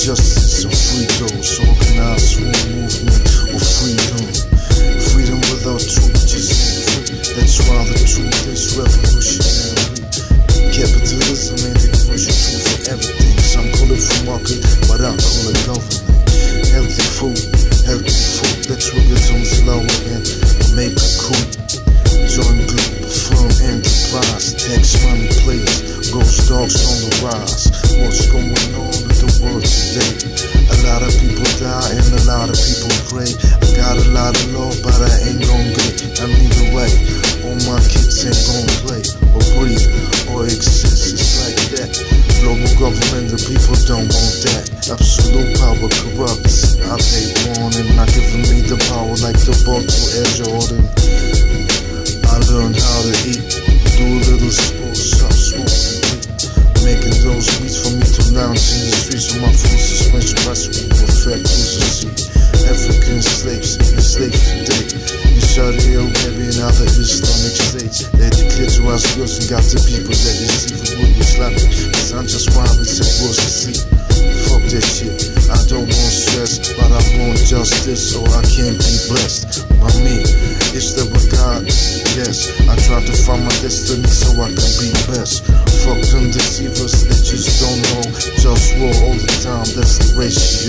justice and free those. Organized for a movement of freedom. Freedom without truth just ain't free. That's why the truth is revolutionary. Capitalism ain't the crucial tool for everything. Some call it free market, but I call it government. Healthy food, let's work it on slow and make a coup. Join Globalfirm, enterprise, tax money plays, GhostDogz on the rise. What's going on in the world today? A lot of people die and a lot of people pray. I got a lot of love, but I ain't gon' get. I'm either way, all my kids ain't gon' play or breathe or exist. It's like that. Global government, the people don't want that. Absolute power corrupts. I paid one and not giving me the power like the ball to Air Jordan. I learned how to eat, do a little sports, stop smoking weed. Making those beats for me to lounge in the streets with my full suspension recipe, perfect cruiser seat. African slaves, enslaved today. In Saudi Arabia and other Islamic states, they declitorize girls and got the people that you see for what you slapping. Cause I'm just wild, it's a gross to see. Fuck that shit, I don't want stress, but I want justice so I can be blessed. By me, is there a God? Yes, I try to find my destiny so I can be best. Fuck them deceivers that just don't know. JustWar all the time, that's the ratio.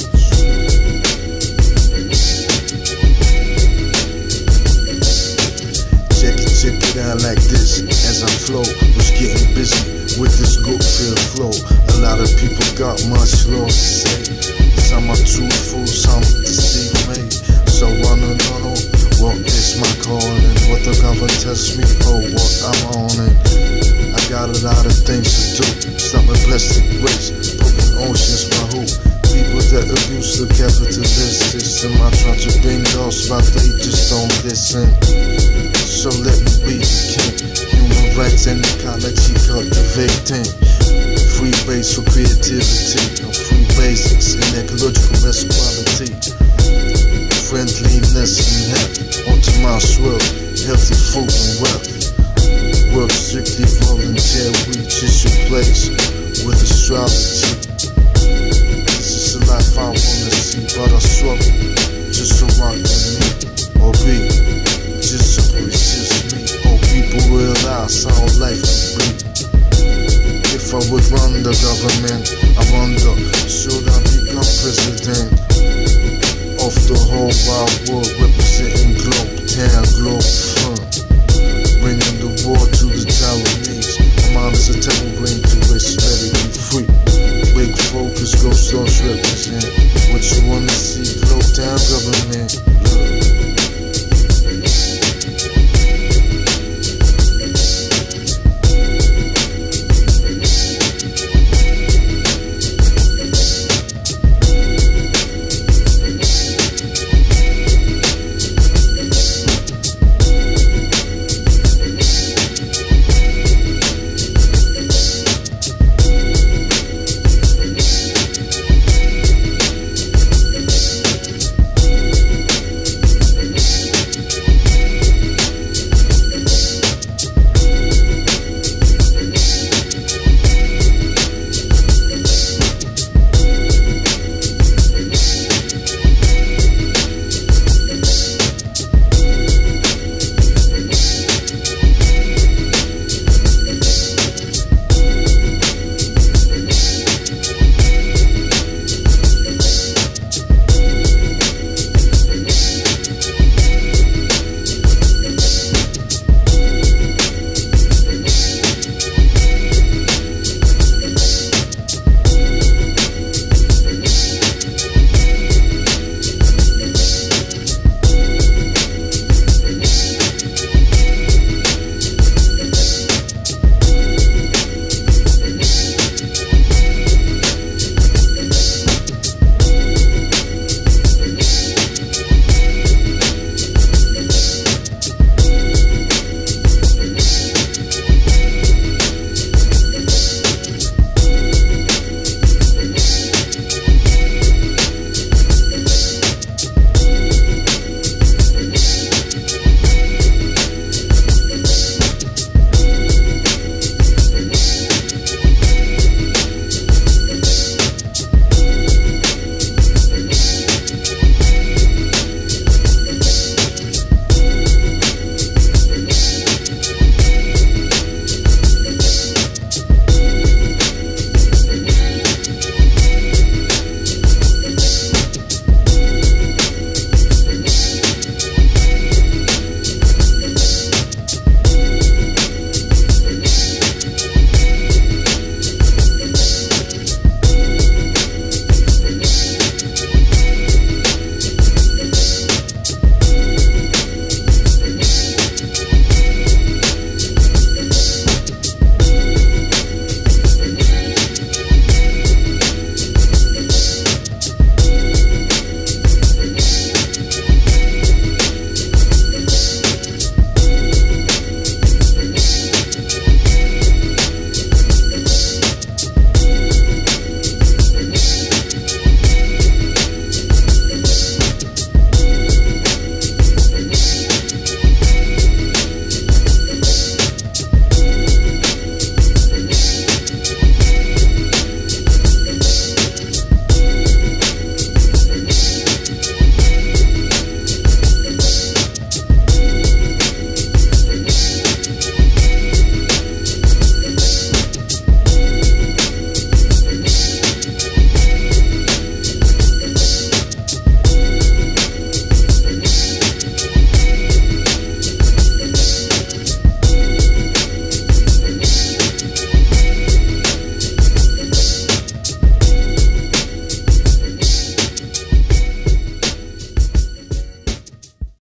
Check it out like this, as I flow, was getting busy with this good feel flow. A lot of people got much love to say. Some are truthful, some deceive me. So I don't know what is my calling, what the government tells me for what I'm on it. I got a lot of things to do, stopping plastic waste, broken oceans, my hoop. People that abuse the capitalist system, I try to bring those, but they just don't listen. So let me be the king. Human rights and ecology cultivating. Free base for creativity, and free basics and ecological equality. Friendliness and health, automizes wealth, healthy food and wealth. Work strictly voluntary, just your place with astrology. This is the life I wanna see, but I struggle just to rock with me or be. Just so resist me, or people realize how life could be. If I would run the government, I wonder, should I become president of the whole wide world, representing Globalfirm, bringing the war to the Taiwanese. My mind is a temple brain to waste, let it be free. Big focus, GhostDogz represent.